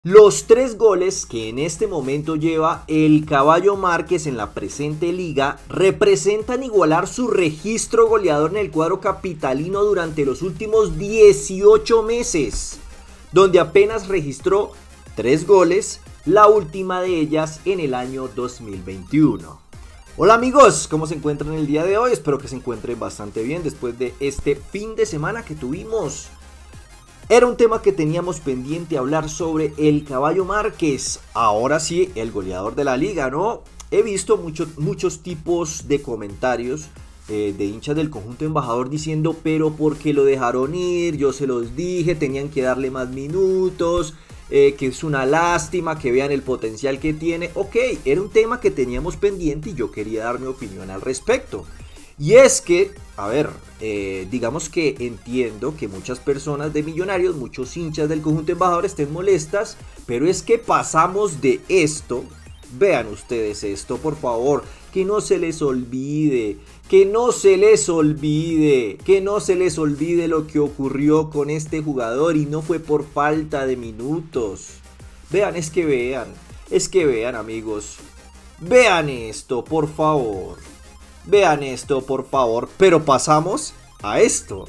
Los 3 goles que en este momento lleva el Caballo Márquez en la presente liga representan igualar su registro goleador en el cuadro capitalino durante los últimos 18 meses, donde apenas registró 3 goles, la última de ellas en el año 2021. Hola amigos, ¿cómo se encuentran el día de hoy? Espero que se encuentren bastante bien después de este fin de semana que tuvimos. Era un tema que teníamos pendiente hablar sobre el Caballo Márquez. Ahora sí, el goleador de la liga, ¿no? He visto muchos tipos de comentarios de hinchas del conjunto embajador diciendo, pero ¿por qué lo dejaron ir? Yo se los dije, tenían que darle más minutos, que es una lástima, que vean el potencial que tiene. Ok, era un tema que teníamos pendiente y yo quería dar mi opinión al respecto. Y es que, a ver, digamos que entiendo que muchas personas de Millonarios, muchos hinchas del conjunto embajador estén molestas, pero es que pasamos de esto, vean ustedes esto, por favor, que no se les olvide, que no se les olvide lo que ocurrió con este jugador y no fue por falta de minutos. Vean, es que vean amigos, vean esto, por favor. Vean esto, por favor. Pero pasamos a esto.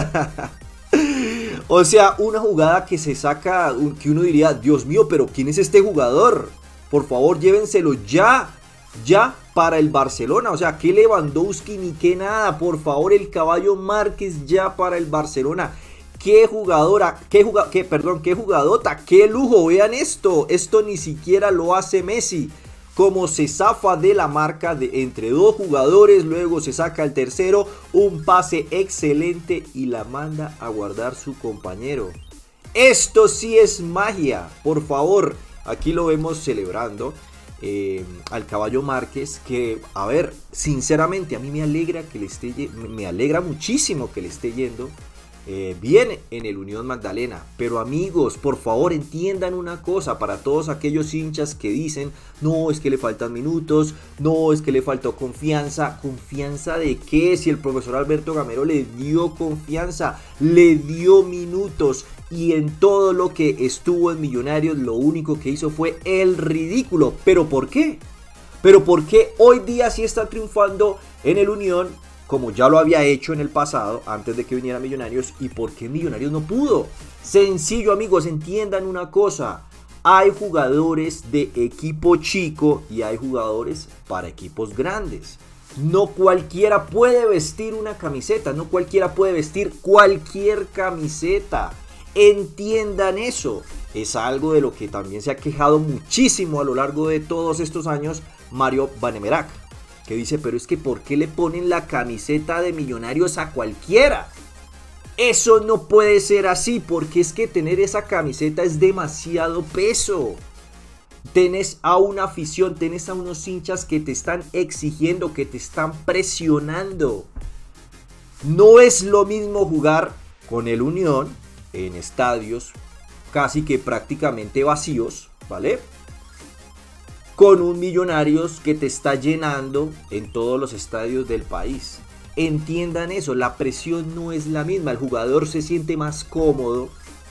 O sea, una jugada que se saca, que uno diría, Dios mío, pero ¿quién es este jugador? Por favor, llévenselo ya para el Barcelona. O sea, que Lewandowski ni que nada. Por favor, el Caballo Márquez ya para el Barcelona. Qué jugadora, qué jugadota, qué lujo. Vean esto. Esto ni siquiera lo hace Messi. Como se zafa de la marca entre dos jugadores, luego se saca el tercero, un pase excelente y la manda a guardar su compañero. Esto sí es magia, por favor. Aquí lo vemos celebrando al Caballo Márquez, que, a ver, sinceramente a mí me alegra me alegra muchísimo que le esté yendo bien en el Unión Magdalena. Pero amigos, por favor entiendan una cosa, para todos aquellos hinchas que dicen, no, es que le faltan minutos, no, es que le faltó confianza. ¿Confianza de qué? Si el profesor Alberto Gamero le dio confianza, le dio minutos, y en todo lo que estuvo en Millonarios lo único que hizo fue el ridículo. ¿Pero por qué? ¿Pero por qué hoy día sí está triunfando en el Unión, como ya lo había hecho en el pasado, antes de que viniera Millonarios? ¿Y por qué Millonarios no pudo? Sencillo amigos, entiendan una cosa. Hay jugadores de equipo chico y hay jugadores para equipos grandes. No cualquiera puede vestir una camiseta, no cualquiera puede vestir cualquier camiseta. Entiendan eso. Es algo de lo que también se ha quejado muchísimo a lo largo de todos estos años Mario Vanemerac, que dice, pero es que ¿por qué le ponen la camiseta de Millonarios a cualquiera? Eso no puede ser así, porque es que tener esa camiseta es demasiado peso. Tenés a una afición, tenés a unos hinchas que te están exigiendo, que te están presionando. No es lo mismo jugar con el Unión en estadios casi que prácticamente vacíos, ¿vale? Con un Millonarios que te está llenando en todos los estadios del país. Entiendan eso, la presión no es la misma, el jugador se siente más cómodo,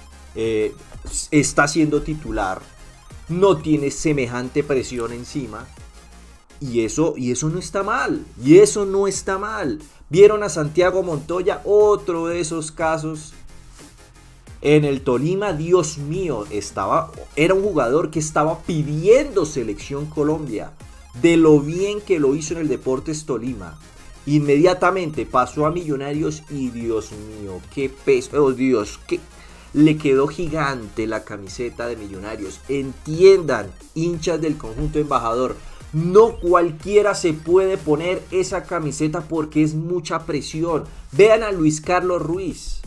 está siendo titular, no tiene semejante presión encima, y eso no está mal, ¿Vieron a Santiago Montoya? Otro de esos casos. En el Tolima, Dios mío, era un jugador que estaba pidiendo selección Colombia, de lo bien que lo hizo en el Deportes Tolima. Inmediatamente pasó a Millonarios y Dios mío, qué peso, oh Dios, que le quedó gigante la camiseta de Millonarios. Entiendan, hinchas del conjunto embajador, no cualquiera se puede poner esa camiseta porque es mucha presión. Vean a Luis Carlos Ruiz.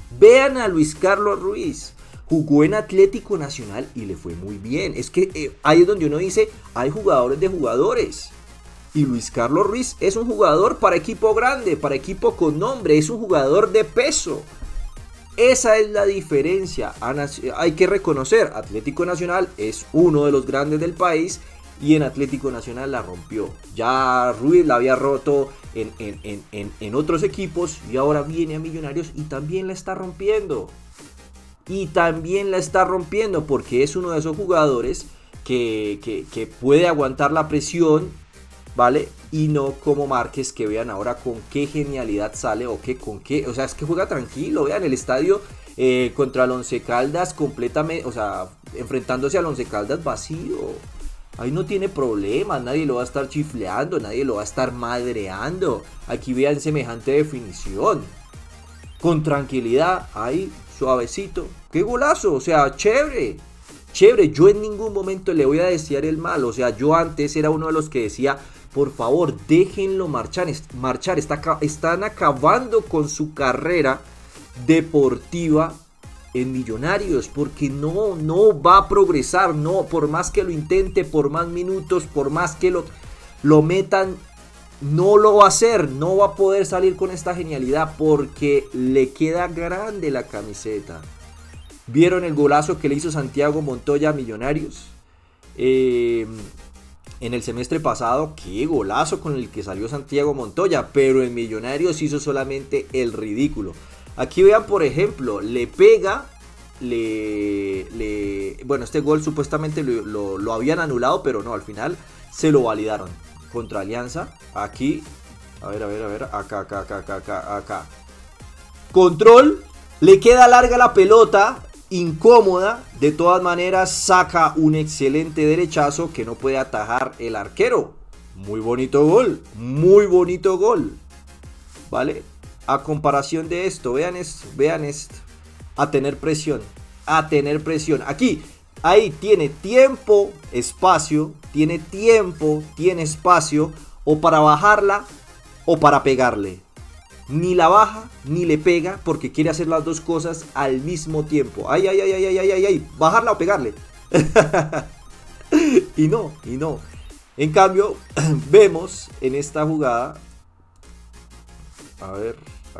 Jugó en Atlético Nacional y le fue muy bien. Es que ahí es donde uno dice, hay jugadores de jugadores. Y Luis Carlos Ruiz es un jugador para equipo grande, para equipo con nombre, es un jugador de peso. Esa es la diferencia. Hay que reconocer, Atlético Nacional es uno de los grandes del país y en Atlético Nacional la rompió. Ya Ruiz la había roto en otros equipos y ahora viene a Millonarios y también la está rompiendo. y también la está rompiendo porque es uno de esos jugadores que puede aguantar la presión, ¿vale? Y no como Márquez, que vean ahora con qué genialidad sale o sea, es que juega tranquilo, vean el estadio contra el Once Caldas completamente, o sea, enfrentándose al Once Caldas vacío. Ahí no tiene problemas, nadie lo va a estar chifleando, nadie lo va a estar madreando. Aquí vean semejante definición. Con tranquilidad, ahí, suavecito. ¡Qué golazo! O sea, chévere. Chévere, yo en ningún momento le voy a desear el mal. O sea, yo antes era uno de los que decía, por favor, déjenlo marchar. Están acabando con su carrera deportiva en Millonarios, porque no va a progresar, no, por más que lo intente, por más minutos, por más que lo metan, no lo va a hacer, no va a poder salir con esta genialidad porque le queda grande la camiseta. ¿Vieron el golazo que le hizo Santiago Montoya a Millonarios? En el semestre pasado, qué golazo con el que salió Santiago Montoya, pero en Millonarios hizo solamente el ridículo. Aquí vean, por ejemplo, le pega, bueno, este gol supuestamente lo habían anulado, pero no, al final se lo validaron contra Alianza. Aquí, a ver, acá. Control, le queda larga la pelota, incómoda, de todas maneras saca un excelente derechazo que no puede atajar el arquero. Muy bonito gol, ¿vale? A comparación de esto, vean esto, a tener presión, aquí, ahí tiene tiempo, espacio, tiene espacio, o para bajarla, o para pegarle, ni la baja, ni le pega, porque quiere hacer las dos cosas al mismo tiempo, ay, bajarla o pegarle, y no, en cambio, vemos en esta jugada, a ver,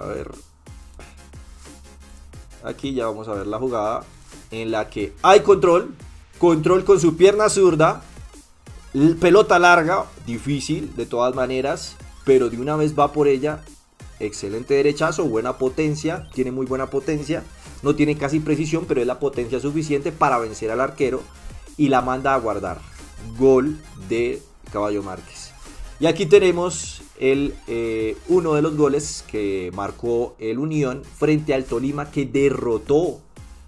aquí ya vamos a ver la jugada en la que hay control con su pierna zurda, pelota larga, difícil de todas maneras, pero de una vez va por ella, excelente derechazo, buena potencia, tiene muy buena potencia, no tiene casi precisión, pero es la potencia suficiente para vencer al arquero y la manda a guardar. Gol de Caballo Márquez. Y aquí tenemos uno de los goles que marcó el Unión frente al Tolima, que derrotó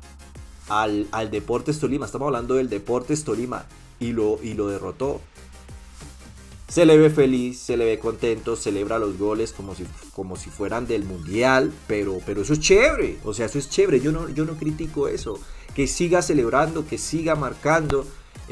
al Deportes Tolima. Estamos hablando del Deportes Tolima y lo derrotó. Se le ve feliz, se le ve contento, celebra los goles como si fueran del Mundial, pero eso es chévere, o sea, eso es chévere, yo no critico eso, que siga celebrando, que siga marcando.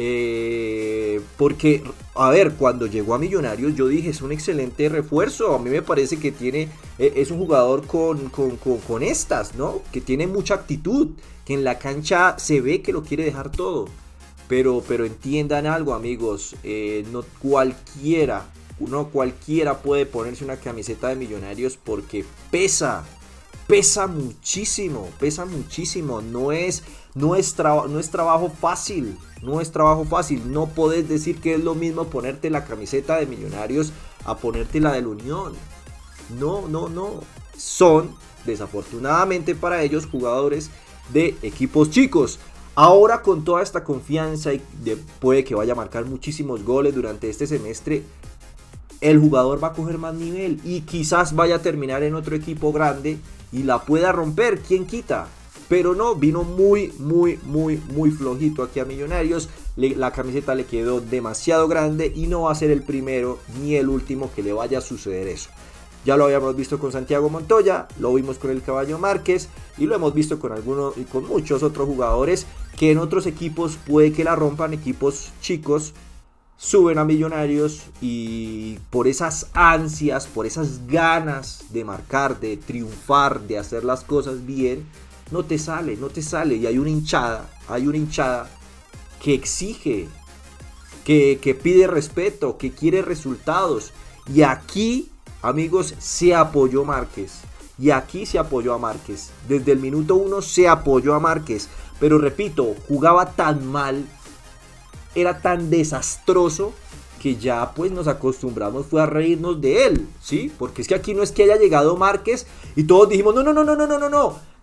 Porque, a ver, cuando llegó a Millonarios yo dije, es un excelente refuerzo, a mí me parece que es un jugador con estas, ¿no? Que tiene mucha actitud, que en la cancha se ve que lo quiere dejar todo, pero entiendan algo, amigos, no cualquiera puede ponerse una camiseta de Millonarios porque pesa muchísimo, no es trabajo fácil, no podés decir que es lo mismo ponerte la camiseta de Millonarios a ponerte la del Unión, no, son desafortunadamente para ellos jugadores de equipos chicos. Ahora con toda esta confianza y puede que vaya a marcar muchísimos goles durante este semestre, el jugador va a coger más nivel y quizás vaya a terminar en otro equipo grande y la pueda romper, ¿quién quita? Pero no, vino muy flojito aquí a Millonarios, la camiseta le quedó demasiado grande y no va a ser el primero ni el último que le vaya a suceder eso. Ya lo habíamos visto con Santiago Montoya, lo vimos con el Caballo Márquez y lo hemos visto con algunos y con muchos otros jugadores que en otros equipos puede que la rompan, equipos chicos, suben a Millonarios y por esas ansias, por esas ganas de marcar, de triunfar, de hacer las cosas bien, no te sale y hay una hinchada que exige, que pide respeto, que quiere resultados y aquí, amigos, se apoyó Márquez. Y aquí se apoyó a Márquez. Desde el minuto 1 se apoyó a Márquez. Pero repito, jugaba tan mal, era tan desastroso, que ya pues nos acostumbramos fue a reírnos de él, ¿sí? Porque es que aquí no es que haya llegado Márquez y todos dijimos, no,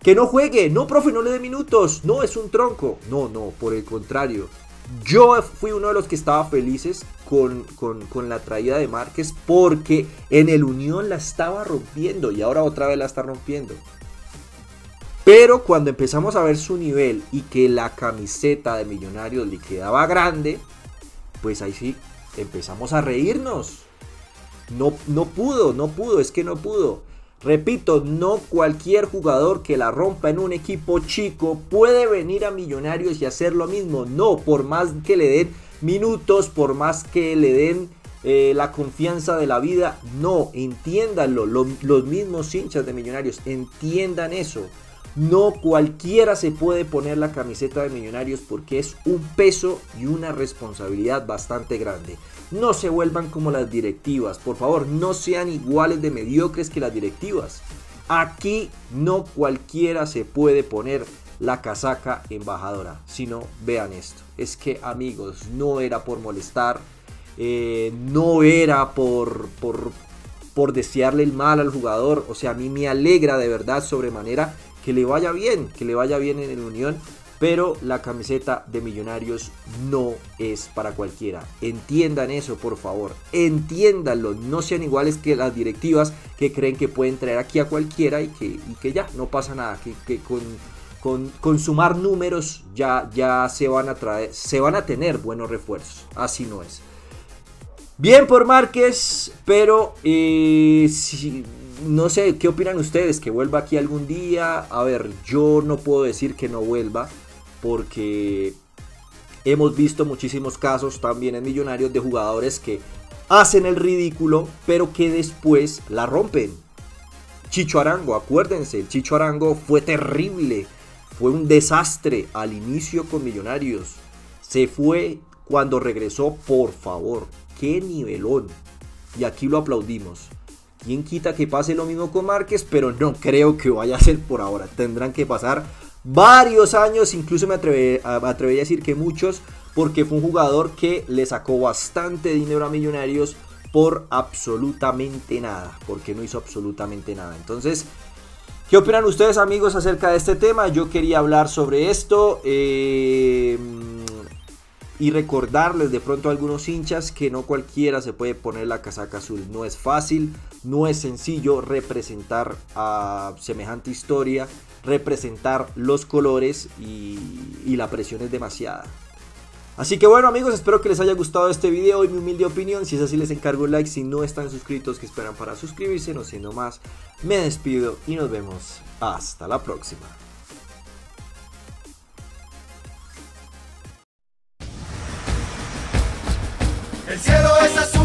Que no juegue, no profe, no le dé minutos, no, es un tronco. No, por el contrario. Yo fui uno de los que estaba felices con la traída de Márquez porque en el Unión la estaba rompiendo y ahora otra vez la está rompiendo. Pero cuando empezamos a ver su nivel y que la camiseta de Millonarios le quedaba grande, pues ahí sí empezamos a reírnos. No pudo, es que no pudo. Repito, no cualquier jugador que la rompa en un equipo chico puede venir a Millonarios y hacer lo mismo. No, por más que le den minutos, por más que le den la confianza de la vida, no, entiéndanlo, los mismos hinchas de Millonarios, entiendan eso. No cualquiera se puede poner la camiseta de Millonarios porque es un peso y una responsabilidad bastante grande. No se vuelvan como las directivas, por favor, no sean iguales de mediocres que las directivas. Aquí no cualquiera se puede poner la casaca embajadora, sino vean esto. Es que amigos, no era por molestar, no era por desearle el mal al jugador. O sea, a mí me alegra de verdad sobremanera que le vaya bien en el Unión, pero la camiseta de Millonarios no es para cualquiera. Entiendan eso, por favor, entiéndanlo, no sean iguales que las directivas que creen que pueden traer aquí a cualquiera y que ya no pasa nada, que con sumar números ya se van a tener buenos refuerzos. Así no es. Bien por Márquez, pero no sé, ¿qué opinan ustedes? ¿Que vuelva aquí algún día? A ver, yo no puedo decir que no vuelva, porque hemos visto muchísimos casos también en Millonarios de jugadores que hacen el ridículo, pero que después la rompen. Chicho Arango, acuérdense, el Chicho Arango fue terrible, fue un desastre al inicio con Millonarios. Se fue cuando regresó, por favor, qué nivelón. Y aquí lo aplaudimos. ¿Quién quita que pase lo mismo con Márquez? Pero no creo que vaya a ser por ahora. Tendrán que pasar varios años, incluso me atrevería a decir que muchos, porque fue un jugador que le sacó bastante dinero a Millonarios por absolutamente nada, porque no hizo absolutamente nada. Entonces, ¿qué opinan ustedes, amigos, acerca de este tema? Yo quería hablar sobre esto y recordarles de pronto a algunos hinchas que no cualquiera se puede poner la casaca azul. No es fácil, no es sencillo representar a semejante historia, representar los colores y la presión es demasiada. Así que bueno, amigos, espero que les haya gustado este video y mi humilde opinión. Si es así, les encargo un like. Si no están suscritos, ¿qué esperan para suscribirse? No siendo más, me despido y nos vemos hasta la próxima. El cielo es azul.